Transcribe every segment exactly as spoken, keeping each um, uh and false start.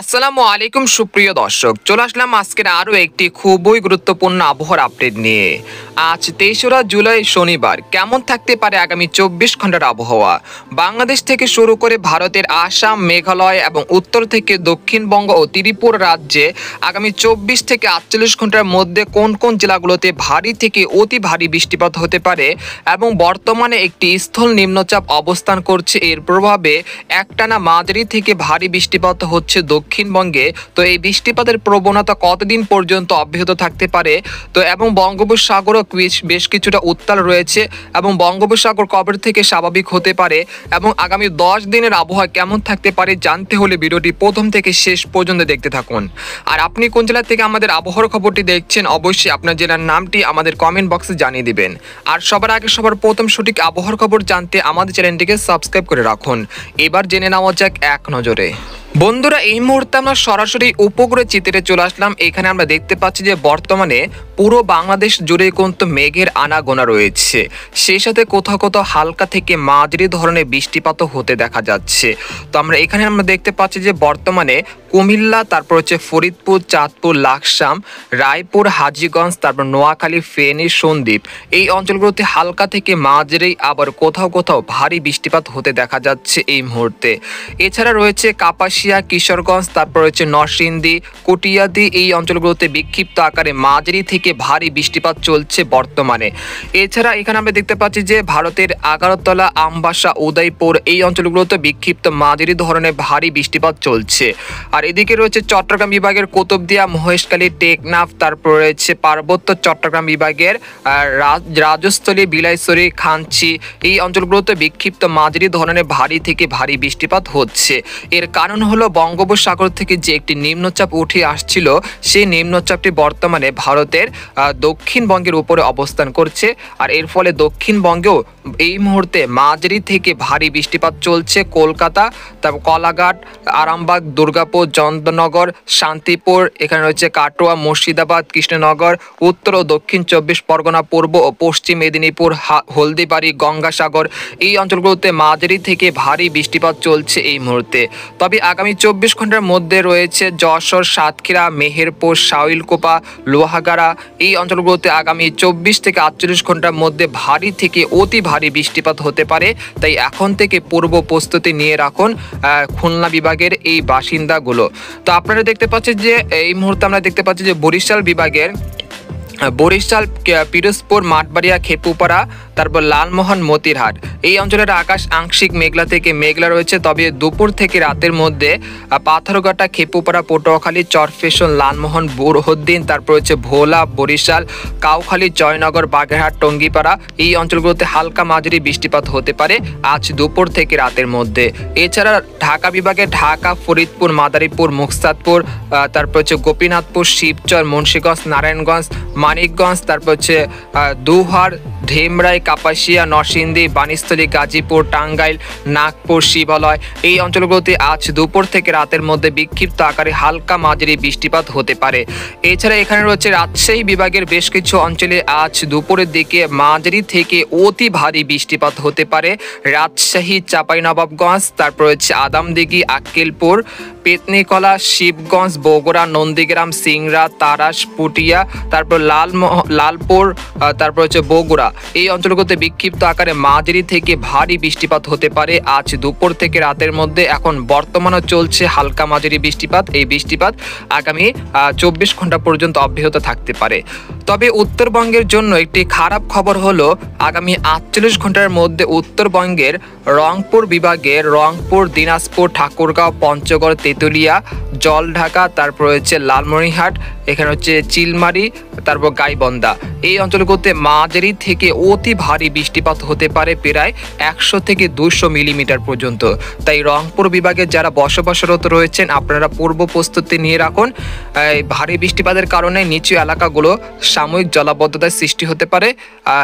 আসসালামু আলাইকুম সুপ্রিয় দর্শক, চলে আসলাম আজকের আরও একটি খুবই গুরুত্বপূর্ণ আবহাওয়ার আপডেট নিয়ে। আজ তেসরা জুলাই শনিবার কেমন থাকতে পারে আগামী চব্বিশ ঘন্টার আবহাওয়া। বাংলাদেশ থেকে শুরু করে ভারতের আসাম, মেঘালয় এবং উত্তর থেকে দক্ষিণবঙ্গ ও ত্রিপুরা রাজ্যে আগামী চব্বিশ থেকে আটচল্লিশ ঘন্টার মধ্যে কোন কোন জেলাগুলোতে ভারী থেকে অতি ভারী বৃষ্টিপাত হতে পারে এবং বর্তমানে একটি স্থল নিম্নচাপ অবস্থান করছে, এর প্রভাবে একটানা মাঝারি থেকে ভারী বৃষ্টিপাত হচ্ছে দক্ষিণবঙ্গে। তো এই বৃষ্টিপাতের প্রবণতা কতদিন পর্যন্ত অব্যাহত থাকতে পারে, তো এবং বঙ্গোপসাগরও বেশ কিছুটা উত্তাল রয়েছে এবং বঙ্গোপসাগর কবে থেকে স্বাভাবিক হতে পারে এবং আগামী দশ দিনের আবহাওয়া কেমন থাকতে পারে জানতে হলে ভিডিওটি প্রথম থেকে শেষ পর্যন্ত দেখতে থাকুন। আর আপনি কোন জেলা থেকে আমাদের আবহাওয়ার খবরটি দেখছেন অবশ্যই আপনার জেলার নামটি আমাদের কমেন্ট বক্সে জানিয়ে দিবেন। আর সবার আগে সবার প্রথম সঠিক আবহাওয়ার খবর জানতে আমাদের চ্যানেলটিকে সাবস্ক্রাইব করে রাখুন। এবার জেনে নেওয়া যাক এক নজরে। বন্ধুরা, এই মুহূর্তে আমরা সরাসরি উপগ্রহ চিত্রে চলে আসলাম। এখানে আমরা দেখতে পাচ্ছি যে বর্তমানে পুরো বাংলাদেশ জুড়ে কিন্তু মেঘের আনাগোনা রয়েছে, সেই সাথে কোথাও কোথাও হালকা থেকে মাঝারি ধরনের বৃষ্টিপাতও হতে দেখা যাচ্ছে। তো আমরা এখানে আমরা দেখতে পাচ্ছি যে বর্তমানে কুমিল্লা, তারপর হচ্ছে ফরিদপুর, চাঁদপুর, লাকসাম, রায়পুর, হাজীগঞ্জ, তারপর নোয়াখালী, ফেনী, সন্দ্বীপ এই অঞ্চলগুলোতে হালকা থেকে মাঝারি আবার কোথাও কোথাও ভারী বৃষ্টিপাত হতে দেখা যাচ্ছে এই মুহূর্তে। এছাড়া রয়েছে কাপাসিয়া, কিশোরগঞ্জ, তারপর হচ্ছে নরসিংদী, কটিয়াদি এই অঞ্চলগুলোতে বিক্ষিপ্ত আকারে মাঝারি থেকে ভারী বৃষ্টিপাত চলছে বর্তমানে। এছাড়া এখানে আমরা দেখতে পাচ্ছি যে ভারতের আগারতলা, আমবাসা, উদয়পুর এই অঞ্চলগুলোতে বিক্ষিপ্ত মাঝারি ধরনের ভারী বৃষ্টিপাত চলছে। আর এদিকে রয়েছে চট্টগ্রাম বিভাগের কুতুবদিয়া, মহেশখালী, টেকনাফ, তারপর রয়েছে পার্বত্য চট্টগ্রাম বিভাগের রাজস্থলী, বিলাইছড়ি, খানচি এই অঞ্চলগুলোতে বিক্ষিপ্ত মাঝারি ধরনের ভারী থেকে ভারী বৃষ্টিপাত হচ্ছে। এর কারণ হলো বঙ্গোপসাগর থেকে যে একটি নিম্নচাপ উঠে আসছিল, সেই নিম্নচাপটি বর্তমানে ভারতের দক্ষিণবঙ্গের উপরে অবস্থান করছে। আর এর ফলে দক্ষিণবঙ্গেও এই মুহূর্তে মাঝারি থেকে ভারী বৃষ্টিপাত চলছে। কলকাতা, তারপর কলাঘাট, আরামবাগ, দুর্গাপুর, চন্দননগর, শান্তিপুর, এখানে রয়েছে কাটোয়া, মুর্শিদাবাদ, কৃষ্ণনগর, উত্তর ও দক্ষিণ চব্বিশ পরগনা, পূর্ব ও পশ্চিম মেদিনীপুর, হলদিবাড়ি, গঙ্গাসাগর এই অঞ্চলগুলোতে মাঝারি থেকে ভারী বৃষ্টিপাত চলছে এই মুহূর্তে। তবে আগামী চব্বিশ ঘন্টার মধ্যে রয়েছে যশোর, সাতক্ষীরা, মেহেরপুর, শাওইলকোপা, লোহাগাড়া এই অঞ্চলগুলোতে আগামী চব্বিশ থেকে আটচল্লিশ ঘন্টার মধ্যে ভারী থেকে অতি ভারী বৃষ্টিপাত হতে পারে। তাই এখন থেকে পূর্ব প্রস্তুতি নিয়ে রাখুন খুলনা বিভাগের এই বাসিন্দাগুলো। তো আপনারা দেখতে পাচ্ছেন যে এই মুহূর্তে আমরা দেখতে পাচ্ছি যে বরিশাল বিভাগের বরিশাল, পিরোজপুর, মাঠবাড়িয়া, খেপুপাড়া, তারপর লালমোহন, মতিরহাট এই অঞ্চলের আকাশ আংশিক মেঘলা থেকে মেঘলা রয়েছে। তবে দুপুর থেকে রাতের মধ্যে পাথরঘাটা, খেপুপাড়া, পটুয়াখালী, চরফেশন, লালমোহন, বুরহুদ্দিন, তারপর হচ্ছে ভোলা, বরিশাল, কাউখালী, জয়নগর, বাগেরহাট, টঙ্গিপাড়া এই অঞ্চলগুলোতে হালকা মাঝারি বৃষ্টিপাত হতে পারে আজ দুপুর থেকে রাতের মধ্যে। এছাড়া ঢাকা বিভাগে ঢাকা, ফরিদপুর, মাদারীপুর, মুকতাদপুর, তারপর হচ্ছে গোপীনাথপুর, শিবচর, মুন্সিগঞ্জ, নারায়ণগঞ্জ, মানিকগঞ্জ, তারপর হচ্ছে দুহার, ঢেমরাই, কাপাসিয়া, নরসিংদী, বানিস্থলী, গাজীপুর, টাঙ্গাইল, নাগপুর, শিবালয় এই অঞ্চলগুলোতে আজ দুপুর থেকে রাতের মধ্যে বিক্ষিপ্ত আকারে হালকা মাঝারি বৃষ্টিপাত হতে পারে। এছাড়া এখানে রয়েছে রাজশাহী বিভাগের বেশ কিছু অঞ্চলে আজ দুপুরের দিকে মাঝারি থেকে অতি ভারী বৃষ্টিপাত হতে পারে। রাজশাহী, চাঁপাইনবাবগঞ্জ, তারপর হচ্ছে আদামদিঘি, আক্কেলপুর, পেতনিকলা, শিবগঞ্জ, বগুড়া, নন্দীগ্রাম, সিংড়া, তারাস, পুটিয়া, তারপর লাল লালপুর, তারপর হচ্ছে বগুড়া এই অঞ্চলগুলোতে বিক্ষিপ্ত আকারে মাঝারি থেকে ভারী বৃষ্টিপাত হতে পারে আজ দুপুর থেকে রাতের মধ্যে। এখন বর্তমানে চলছে হালকা মাঝারি বৃষ্টিপাত। এই বৃষ্টিপাত আগামী চব্বিশ ঘন্টা পর্যন্ত অব্যাহত থাকতে পারে। তবে উত্তরবঙ্গের জন্য একটি খারাপ খবর হলো আগামী আটচল্লিশ ঘন্টার মধ্যে উত্তরবঙ্গের রংপুর বিভাগের রংপুর, দিনাজপুর, ঠাকুরগাঁও, পঞ্চগড়, তেঁতুলিয়া, জলঢাকা, তারপর হচ্ছে লালমনিরহাট, এখানে হচ্ছে চিলমারি, তারপর গাইবন্ধা এই অঞ্চলগুলোতে মাঝারি থেকে অতি ভারী বৃষ্টিপাত হতে পারে প্রায় একশো থেকে দুইশো মিলিমিটার পর্যন্ত। তাই রংপুর বিভাগে যারা বসবাসরত রয়েছেন আপনারা পূর্ব প্রস্তুতি নিয়ে রাখুন। ভারী বৃষ্টিপাতের কারণে নিচু এলাকাগুলো সাময়িক জলাবদ্ধতার সৃষ্টি হতে পারে।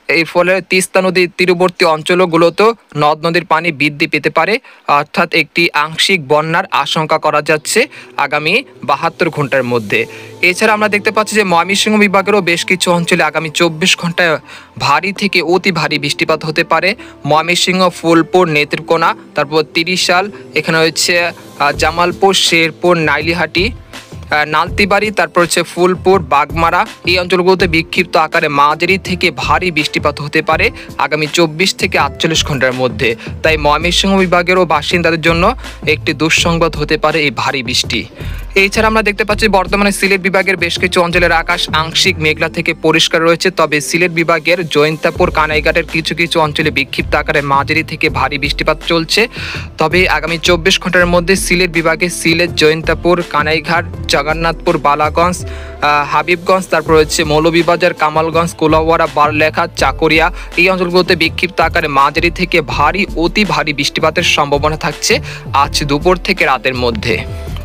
এর ফলে তিস্তা নদীর তীরবর্তী অঞ্চলগুলোতেও নদ নদীর পানি বৃদ্ধি পেতে পারে, অর্থাৎ একটি আংশিক বন্যার আশঙ্কা করা যাচ্ছে আগামী বাহাত্তর ঘন্টার মধ্যে। এছাড়া আমরা দেখতে পাচ্ছি যে ময়মনসিংহ বিভাগেরও বেশ কিছু অঞ্চলে আগামী চব্বিশ ঘন্টায় ভারী থেকে অতি ভারী বৃষ্টিপাত হতে পারে। ময়মনসিংহ, ফুলপুর, নেত্রকোনা, তারপর তিরিশাল, এখানে হচ্ছে জামালপুর, শেরপুর, নাইলিহাটি, নালতিবাড়ি, তারপর হচ্ছে ফুলপুর, বাগমারা, এই অঞ্চলগুলোতে বিক্ষিপ্ত আকারে মাঝারি থেকে ভারী বৃষ্টিপাত হতে পারে আগামী চব্বিশ থেকে আটচল্লিশ ঘন্টার মধ্যে। তাই ময়মনসিংহ বিভাগেরও বাসিন্দাদের জন্য একটি দুঃসংবাদ হতে পারে এই ভারী বৃষ্টি। এছাড়া আমরা দেখতে পাচ্ছি বর্তমানে সিলেট বিভাগের বেশ কিছু অঞ্চলের আকাশ আংশিক মেঘলা থেকে পরিষ্কার রয়েছে, তবে সিলেট বিভাগের জৈন্তাপুর, কানাইঘাটের কিছু কিছু অঞ্চলে বিক্ষিপ্ত আকারে মাঝারি থেকে ভারী বৃষ্টিপাত চলছে। তবে আগামী চব্বিশ ঘন্টার মধ্যে সিলেট বিভাগে সিলেট, জৈন্তাপুর, কানাইঘাট, জগন্নাথপুর, বালাগঞ্জ, হাবিবগঞ্জ, তারপর হচ্ছে মৌলভীবাজার, কামালগঞ্জ, কোলাউয়ারা, বারলেখা, চাকরিয়া, এই অঞ্চলগুলোতে বিক্ষিপ্ত আকারে মাঝারি থেকে ভারী অতি ভারী বৃষ্টিপাতের সম্ভাবনা থাকছে আজ দুপুর থেকে রাতের মধ্যে।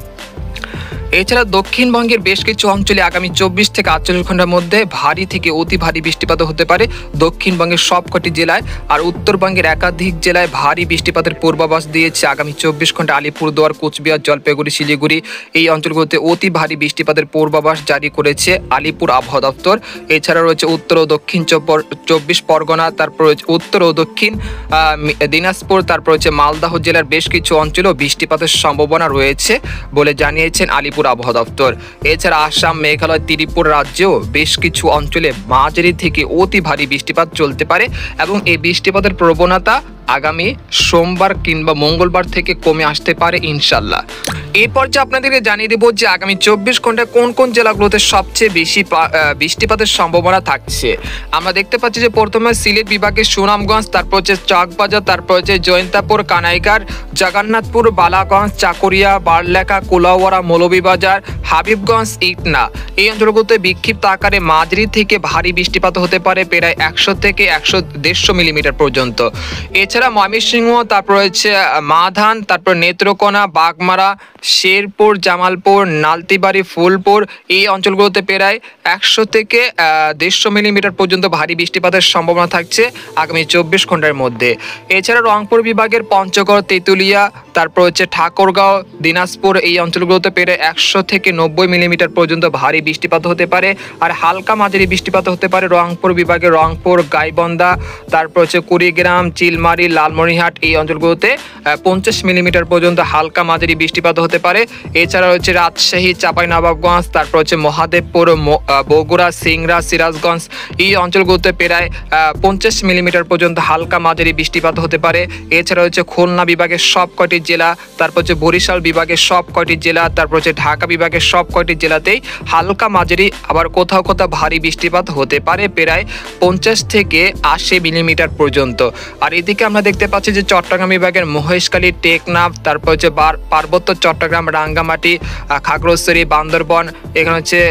এছাড়া দক্ষিণবঙ্গের বেশ কিছু অঞ্চলে আগামী চব্বিশ থেকে আটচল্লিশ ঘন্টার মধ্যে ভারী থেকে অতি ভারী বৃষ্টিপাত হতে পারে দক্ষিণবঙ্গের সবকটি জেলায়। আর উত্তরবঙ্গের একাধিক জেলায় ভারী বৃষ্টিপাতের পূর্বাভাস দিয়েছে আগামী চব্বিশ ঘন্টা আলিপুরদুয়ার, কোচবিহার, জলপাইগুড়ি, শিলিগুড়ি, এই অঞ্চলগুলোতে অতি ভারী বৃষ্টিপাতের পূর্বাভাস জারি করেছে আলিপুর আবহাওয়া দপ্তর। এছাড়া রয়েছে উত্তর ও দক্ষিণ চব্বিশ পরগনা, তারপর উত্তর ও দক্ষিণ দিনাজপুর, তারপর হচ্ছে মালদহ জেলার বেশ কিছু অঞ্চলেও বৃষ্টিপাতের সম্ভাবনা রয়েছে বলে জানিয়েছেন আলিপুর আবহাওয়া দপ্তর। এছাড়া আসাম, মেঘালয়, ত্রিপুরা রাজ্যেও বেশ কিছু অঞ্চলে মাঝারি থেকে অতি ভারী বৃষ্টিপাত চলতে পারে এবং এই বৃষ্টিপাতের প্রবণতা আগামী সোমবার কিংবা মঙ্গলবার থেকে কমে আসতে পারে ইনশাল্লাহ। এরপর যে আপনাদেরকে জানিয়ে দেবো যে আগামী চব্বিশ ঘন্টায় কোন কোন জেলাগুলোতে সবচেয়ে বেশি বৃষ্টিপাতের সম্ভাবনা থাকছে। আমরা দেখতে পাচ্ছি যে প্রথমে সিলেট বিভাগের সুনামগঞ্জ, তারপর হচ্ছে চকবাজার, তারপর হচ্ছে জৈন্তাপুর, কানাইঘাট, জগন্নাথপুর, বালাগঞ্জ, চাকরিয়া, বারলেখা, কোলাউয়ারা, মৌলভীবাজার, হাবিবগঞ্জ, ইটনা, এই অঞ্চলগুলোতে বিক্ষিপ্ত আকারে মাঝারি থেকে ভারী বৃষ্টিপাত হতে পারে প্রায় একশো থেকে একশো দেড়শো মিলিমিটার পর্যন্ত। এছাড়া ময়মনসিংহ, তারপর হচ্ছে মাধান, তারপর নেত্রকোনা, বাগমারা, শেরপুর, জামালপুর, নালতিবাড়ি, ফুলপুর, এই অঞ্চলগুলোতে প্রায় একশো থেকে দেড়শো মিলিমিটার পর্যন্ত ভারী বৃষ্টিপাতের সম্ভাবনা থাকছে আগামী চব্বিশ ঘন্টার মধ্যে। এছাড়া রংপুর বিভাগের পঞ্চগড়, তেঁতুলিয়া, তারপর হচ্ছে ঠাকুরগাঁও, দিনাজপুর, এই অঞ্চলগুলোতে প্রায় একশো থেকে নব্বই মিলিমিটার পর্যন্ত ভারী বৃষ্টিপাত হতে পারে। আর হালকা মাঝারি বৃষ্টিপাত হতে পারে রংপুর বিভাগের রংপুর, গাইবন্ধা, তারপর হচ্ছে কুড়িগ্রাম, চিলমারি, লালমনিরহাট, এই অঞ্চলগুলোতে পঞ্চাশ মিলিমিটার পর্যন্ত হালকা মাঝারি বৃষ্টিপাত হতে পারে। এছাড়া হচ্ছে রাজশাহী, চাঁপাইনবাবগঞ্জ, তারপর হচ্ছে মহাদেবপুর, বগুড়া, সিংড়া, সিরাজগঞ্জ, এই অঞ্চলগুলোতে প্রায় পঞ্চাশ মিলিমিটার পর্যন্ত হালকা মাঝারি বৃষ্টিপাত হতে পারে। এছাড়া হচ্ছে খুলনা বিভাগের সব কয়টি জেলা, তারপর হচ্ছে বরিশাল বিভাগের সব কয়টি জেলা, তারপর হচ্ছে ঢাকা বিভাগের সব কয়টি জেলাতেই হালকা মাঝারি আবার কোথাও কোথাও ভারী বৃষ্টিপাত হতে পারে প্রায় পঞ্চাশ থেকে আশি মিলিমিটার পর্যন্ত। আর এদিকে আমরা দেখতে পাচ্ছি যে চট্টগ্রাম বিভাগের মহেশখালী, টেকনাফ, তারপর হচ্ছে পার্বত্য চট্টগ্রাম, রাঙ্গামাটি, খাগড়াছড়ি, বান্দরবন, এখানে হচ্ছে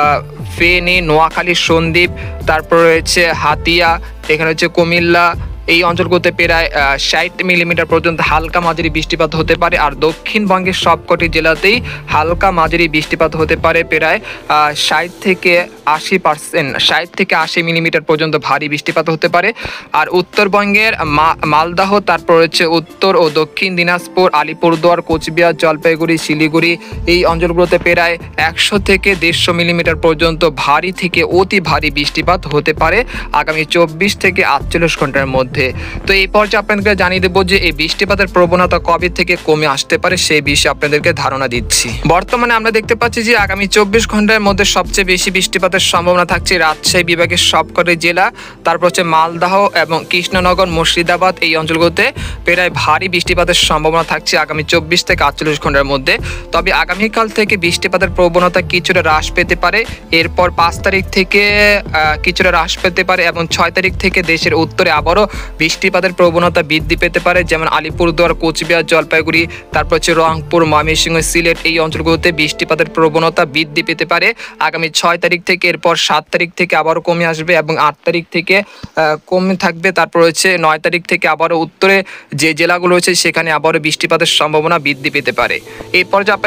ফেনী, নোয়াখালী, সন্দ্বীপ, তারপর রয়েছে হাতিয়া, এখানে হচ্ছে কুমিল্লা, এই অঞ্চলগুলোতে প্রায় ষাট মিলিমিটার পর্যন্ত হালকা মাঝারি বৃষ্টিপাত হতে পারে। আর দক্ষিণবঙ্গের সবকটি জেলাতেই হালকা মাঝারি বৃষ্টিপাত হতে পারে প্রায় ষাট থেকে আশি পার্সেন্ট ষাট থেকে আশি মিলিমিটার পর্যন্ত ভারী বৃষ্টিপাত হতে পারে। আর উত্তরবঙ্গের মালদহ, তারপর হচ্ছে উত্তর ও দক্ষিণ দিনাজপুর, আলিপুরদুয়ার, কোচবিহার, জলপাইগুড়ি, শিলিগুড়ি, এই অঞ্চলগুলোতে প্রায় একশো থেকে দেড়শো মিলিমিটার পর্যন্ত ভারী থেকে অতি ভারী বৃষ্টিপাত হতে পারে আগামী চব্বিশ থেকে আটচল্লিশ ঘন্টার মধ্যে। তো এই পর্যায়ে আপনাদেরকে জানিয়ে দেবো যে এই বৃষ্টিপাতের প্রবণতা কবে থেকে কমে আসতে পারে সেই বিষয়ে আপনাদেরকে ধারণা দিচ্ছি। বর্তমানে আমরা দেখতে পাচ্ছি যে আগামী চব্বিশ ঘন্টার মধ্যে সবচেয়ে বেশি বৃষ্টিপাতের সম্ভাবনা থাকছে রাজশাহী বিভাগের সবকটি জেলা, তারপর হচ্ছে মালদহ এবং কৃষ্ণনগর, মুর্শিদাবাদ, এই অঞ্চলগুলোতে প্রায় ভারী বৃষ্টিপাতের সম্ভাবনা থাকছে আগামী চব্বিশ থেকে আটচল্লিশ ঘন্টার মধ্যে। তবে আগামীকাল থেকে বৃষ্টিপাতের প্রবণতা কিছুটা হ্রাস পেতে পারে, এরপর পাঁচ তারিখ থেকে কিছুটা হ্রাস পেতে পারে এবং ছয় তারিখ থেকে দেশের উত্তরে আবারও বৃষ্টিপাতের প্রবণতা বৃদ্ধি পেতে পারে, যেমন আলিপুরদুয়ার, কোচবিহার, জলপাইগুড়ি, তারপর হচ্ছে রংপুর, ময়মনসিংহ, সিলেট, এই অঞ্চলগুলোতে বৃষ্টিপাতের প্রবণতা বৃদ্ধি পেতে পারে আগামী ছয় তারিখ থেকে। এরপর সাত তারিখ থেকে আবারও কমে আসবে এবং আট তারিখ থেকে কমে থাকবে। তারপর হচ্ছে নয় তারিখ থেকে আবারও উত্তরে যে জেলাগুলো রয়েছে সেখানে আবারও বৃষ্টিপাতের সম্ভাবনা বৃদ্ধি পেতে পারে। এরপর যে আপনাদেরকে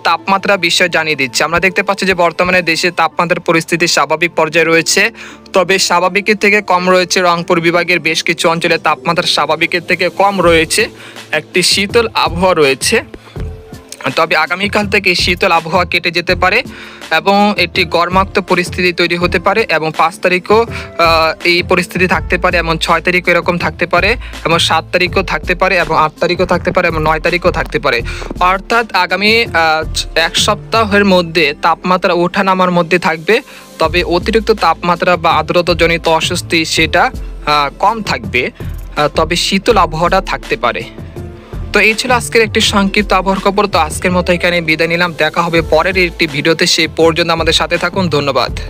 তাপমাত্রা বিষয় জানিয়ে দিচ্ছি। আমরা দেখতে পাচ্ছি যে বর্তমানে দেশে তাপমাত্রার পরিস্থিতি স্বাভাবিক পর্যায়ে রয়েছে, তবে স্বাভাবিকের থেকে কম রয়েছে রংপুর বিভাগের বেশ কিছু অঞ্চলে তাপমাত্রা স্বাভাবিকের থেকে কম রয়েছে, একটি শীতল আবহাওয়া রয়েছে। তবে আগামীকাল থেকে শীতল আবহাওয়া কেটে যেতে পারে এবং একটি গরমাক্ত পরিস্থিতি তৈরি হতে পারে এবং পাঁচ তারিখও এই পরিস্থিতি থাকতে পারে এবং ছয় তারিখও এরকম থাকতে পারে এবং সাত তারিখও থাকতে পারে এবং আট তারিখও থাকতে পারে এবং নয় তারিখও থাকতে পারে। অর্থাৎ আগামী এক সপ্তাহের মধ্যে তাপমাত্রা ওঠানামার মধ্যে থাকবে, তবে অতিরিক্ত তাপমাত্রা বা আর্দ্রতাজনিত অস্বস্তি সেটা কম থাকবে, তবে শীতল আবহাওয়াটা থাকতে পারে। তো এই ছিল আজকের একটি সংক্ষিপ্ত আবহাওয়ার খবর। তো আজকের মতো এখানে বিদায় নিলাম, দেখা হবে পরের একটি ভিডিওতে, সেই পর্যন্ত আমাদের সাথে থাকুন, ধন্যবাদ।